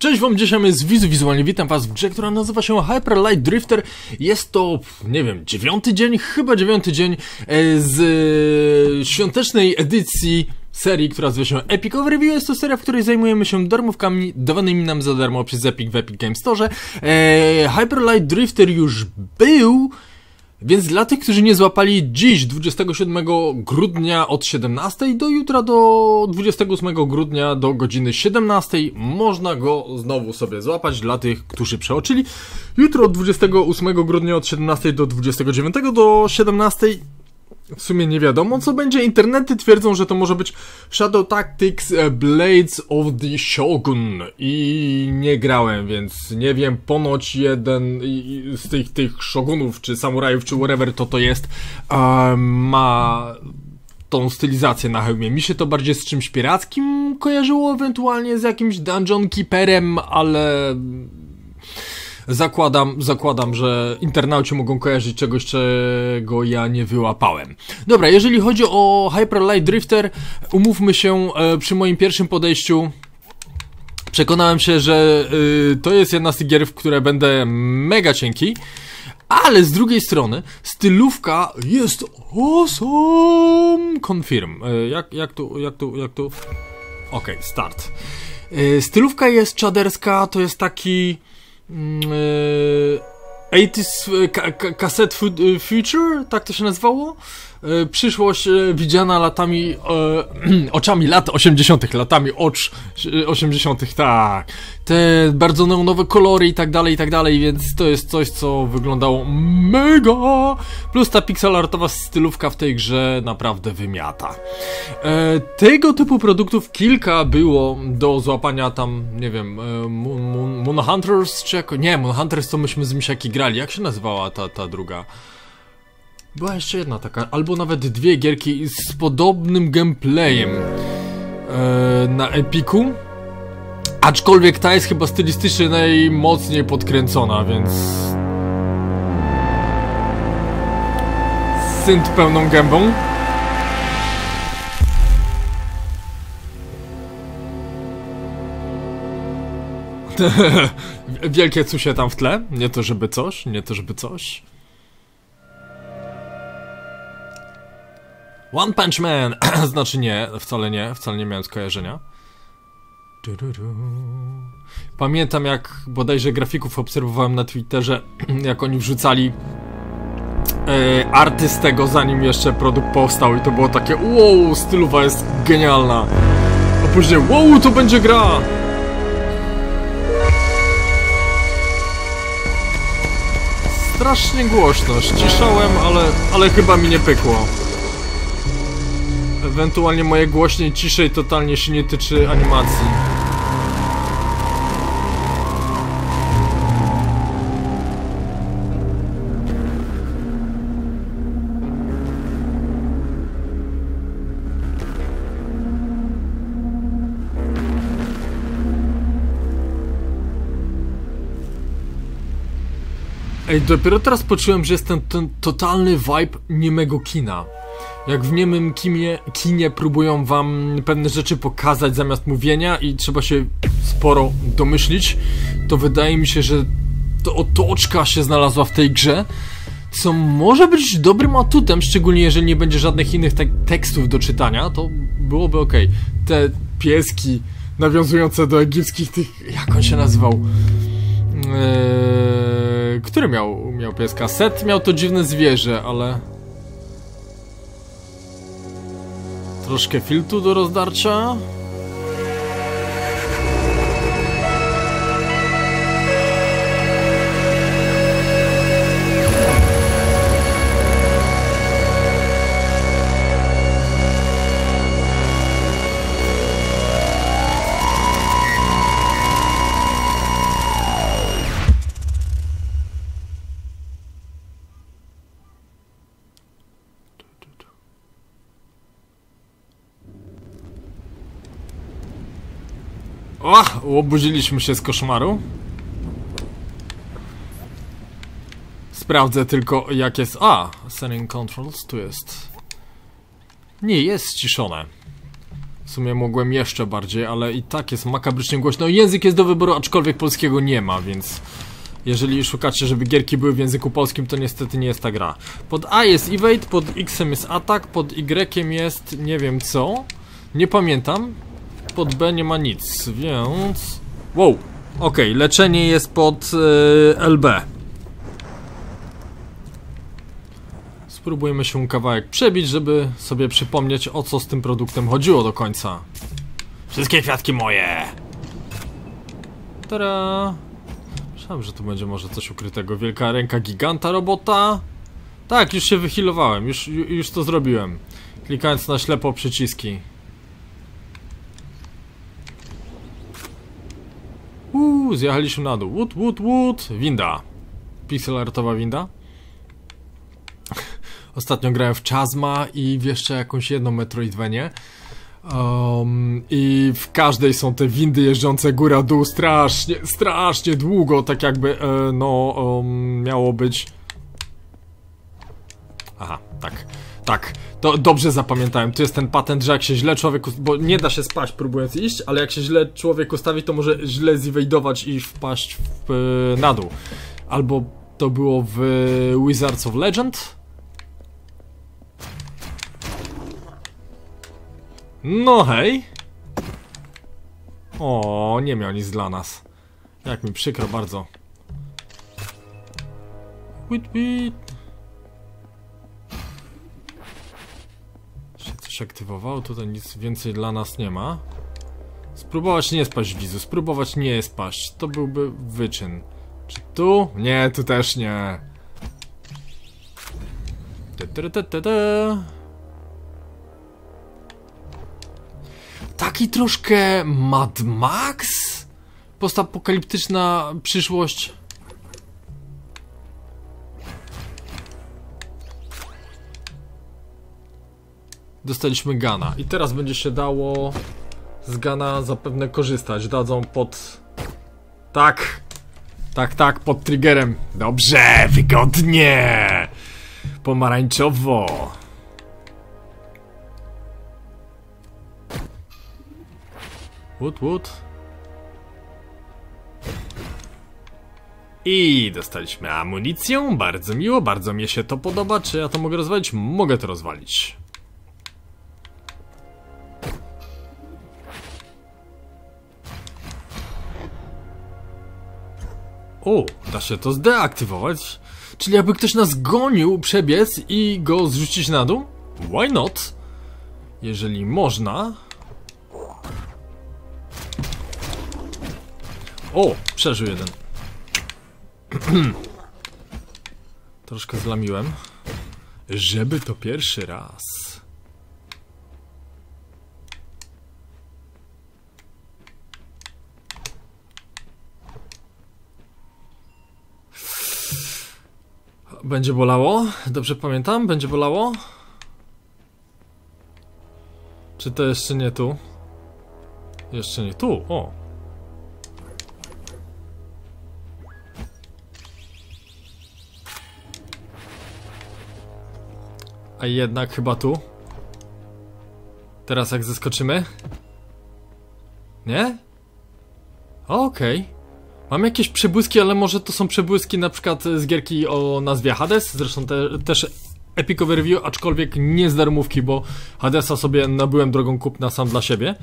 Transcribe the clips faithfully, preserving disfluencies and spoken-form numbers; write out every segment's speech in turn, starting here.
Cześć wam, dzisiaj jest Wizu Wizualnie, witam was w grze, która nazywa się Hyper Light Drifter. Jest to, nie wiem, dziewiąty dzień, chyba dziewiąty dzień z świątecznej edycji serii, która nazywa się Epic Overview. Jest to seria, w której zajmujemy się darmówkami dawanymi nam za darmo przez Epic w Epic Games Store. Eee, Hyper Light Drifter już był, więc dla tych, którzy nie złapali, dziś dwudziestego siódmego grudnia od siedemnastej do jutra do dwudziestego ósmego grudnia do godziny siedemnastej można go znowu sobie złapać. Dla tych, którzy przeoczyli, jutro od dwudziestego ósmego grudnia od siedemnastej do dwudziestego dziewiątego do siedemnastej. W sumie nie wiadomo co będzie. Internety twierdzą, że to może być Shadow Tactics Blades of the Shogun i nie grałem, więc nie wiem, ponoć jeden z tych, tych shogunów, czy samurajów, czy whatever to to jest, um, ma tą stylizację na hełmie. Mi się to bardziej z czymś pirackim kojarzyło, ewentualnie z jakimś Dungeon Keeperem, ale Zakładam, zakładam, że internauci mogą kojarzyć czegoś, czego ja nie wyłapałem. Dobra, jeżeli chodzi o Hyper Light Drifter, umówmy się, e, przy moim pierwszym podejściu przekonałem się, że e, to jest jedna z tych gier, w które będę mega cienki, ale z drugiej strony stylówka jest awesome. Confirm. E, jak, jak tu, jak tu, jak tu? Okej, okay, start. E, stylówka jest czaderska, to jest taki osiemdziesiąt Cassette Future, tak to się nazywało? Przyszłość widziana latami, oczami lat osiemdziesiątych, latami ocz osiemdziesiątych, tak. Te bardzo neonowe kolory i tak dalej, i tak dalej, więc to jest coś, co wyglądało mega. Plus ta pixelartowa stylówka w tej grze naprawdę wymiata. E, tego typu produktów kilka było do złapania tam, nie wiem, Moon, Moon, Moon Hunters, czy jako... Nie, Moon Hunters to myśmy z Misiaki grali. Jak się nazywała ta, ta druga? Była jeszcze jedna taka, albo nawet dwie gierki z podobnym gameplayem e, na Epiku. Aczkolwiek ta jest chyba stylistycznie najmocniej podkręcona, więc synt pełną gębą. Wielkie cusie tam w tle, nie to żeby coś, nie to żeby coś. One Punch Man, znaczy nie, wcale nie, wcale nie miałem skojarzenia. Pamiętam, jak bodajże grafików obserwowałem na Twitterze, jak oni wrzucali e, arty z tego, zanim jeszcze produkt powstał, i to było takie wow, stylowa jest genialna, a później wow, to będzie gra. Strasznie głośno, ściszałem, ale, ale chyba mi nie pykło. Ewentualnie moje głośniej, ciszej totalnie się nie tyczy animacji. Ej, dopiero teraz poczułem, że jest ten, ten totalny vibe niemego kina. Jak w niemym kinie, kinie próbują wam pewne rzeczy pokazać zamiast mówienia i trzeba się sporo domyślić, to wydaje mi się, że to otoczka się znalazła w tej grze, co może być dobrym atutem, szczególnie jeżeli nie będzie żadnych innych te tekstów do czytania, to byłoby ok. Te pieski nawiązujące do egipskich tych... jak on się nazywał? Eee, który miał, miał pieska? Set miał to dziwne zwierzę, ale... Troszkę filtru do rozdarcia. O! Obudziliśmy się z koszmaru. Sprawdzę tylko jak jest... A! Setting controls, tu jest. Nie, jest ściszone. W sumie mogłem jeszcze bardziej, ale i tak jest makabrycznie głośno. Język jest do wyboru, aczkolwiek polskiego nie ma, więc... Jeżeli szukacie, żeby gierki były w języku polskim, to niestety nie jest ta gra. Pod A jest evade, pod X-em jest atak, pod Y-em jest nie wiem co. Nie pamiętam. Pod B nie ma nic, więc... Wow, okej, okay, leczenie jest pod yy, L B. Spróbujmy się kawałek przebić, żeby sobie przypomnieć, o co z tym produktem chodziło do końca. Wszystkie kwiatki moje! Tada! Myślałem, że tu będzie może coś ukrytego. Wielka ręka giganta robota. Tak, już się wyhealowałem, już, już to zrobiłem. Klikając na ślepo przyciski. Uuu, zjechaliśmy na dół. Wood, wood, wood. Winda. Pixel artowa winda. Ostatnio grałem w Chasma i w jeszcze jakąś jedną Metroidvanię. Um, I w każdej są te windy jeżdżące góra-dół strasznie, strasznie długo, tak jakby, e, no, um, miało być... Aha, tak, tak, to dobrze zapamiętałem, tu jest ten patent, że jak się źle człowiek, bo nie da się spaść próbując iść, ale jak się źle człowiek ustawi, to może źle ziwejdować i wpaść w, na dół. Albo to było w Wizards of Legend? No hej. O, nie miał nic dla nas. Jak mi przykro bardzo. Wit, wit. Się coś aktywowało, tutaj nic więcej dla nas nie ma. Spróbować nie spaść wizu, spróbować nie spaść. To byłby wyczyn. Czy tu? Nie, tu też nie. Te, te, te, te, te. Taki troszkę Mad Max? Postapokaliptyczna przyszłość. Dostaliśmy Gana i teraz będzie się dało z Gana zapewne korzystać. Dadzą pod... Tak. Tak, tak, pod triggerem. Dobrze, wygodnie. Pomarańczowo. Wood, wood. I dostaliśmy amunicję, bardzo miło, bardzo mi się to podoba. Czy ja to mogę rozwalić? Mogę to rozwalić. O, da się to zdeaktywować. Czyli jakby ktoś nas gonił, przebiec i go zrzucić na dół? Why not? Jeżeli można. O, przeżył jeden. Troszkę zlamiłem. Żeby to pierwszy raz. Będzie bolało? Dobrze pamiętam? Będzie bolało? Czy to jeszcze nie tu? Jeszcze nie tu, o. A jednak chyba tu. Teraz jak zeskoczymy? Nie? Okej. Okay. Mam jakieś przebłyski, ale może to są przebłyski na przykład z gierki o nazwie Hades. Zresztą te, też epicowe review, aczkolwiek nie z darmówki, bo Hadesa sobie nabyłem drogą kupna sam dla siebie.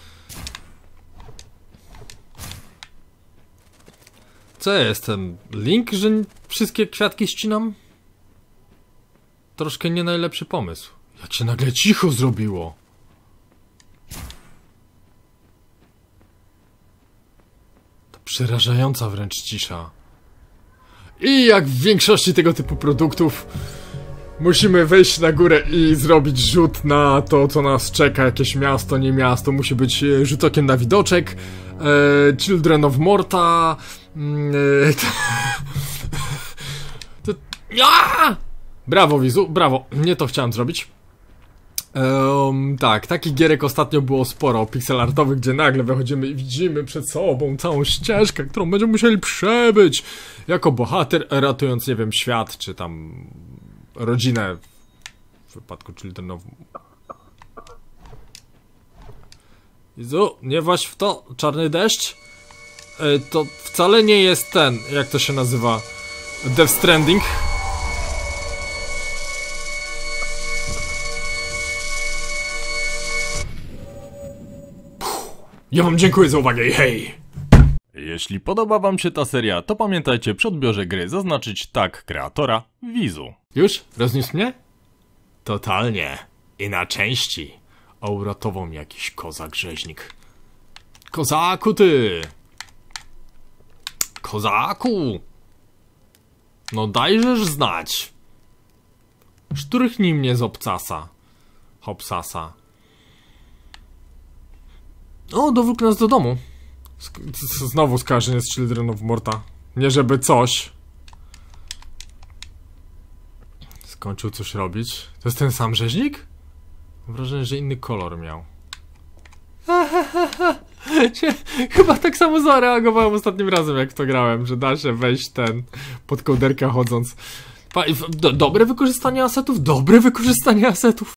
Co ja jestem? Link, że wszystkie kwiatki ścinam? Troszkę nie najlepszy pomysł. Jak się nagle cicho zrobiło. To przerażająca wręcz cisza. I jak w większości tego typu produktów musimy wejść na górę i zrobić rzut na to, co nas czeka. Jakieś miasto, nie miasto. Musi być rzut okiem na widoczek. e, Children of Morta. e, to... Ja! Brawo, Wizu, brawo. Nie to chciałem zrobić. Um, tak, takich gierek ostatnio było sporo, pixelartowych, gdzie nagle wychodzimy i widzimy przed sobą całą ścieżkę, którą będziemy musieli przebyć jako bohater, ratując, nie wiem, świat, czy tam rodzinę w wypadku Children of... Jezu, nie właź w to, czarny deszcz. Yy, to wcale nie jest ten, jak to się nazywa, Death Stranding. Ja wam dziękuję za uwagę i hej! Jeśli podoba wam się ta seria, to pamiętajcie przy odbiorze gry zaznaczyć tak kreatora Wizu. Już? Rozniósł mnie? Totalnie. I na części. A uratował mnie jakiś kozak rzeźnik. Kozaku ty! Kozaku! No dajżesz znać. Szturchnij mnie z obcasa. Hopsasa. O, dowód nas do domu. Sk znowu skarżenie z Children of Morta. Nie żeby coś. Skończył coś robić. To jest ten sam rzeźnik? Mam wrażenie, że inny kolor miał. Chyba tak samo zareagowałem ostatnim razem, jak w to grałem, że da się wejść ten pod kołderkę chodząc. Dobre wykorzystanie asetów, dobre wykorzystanie asetów.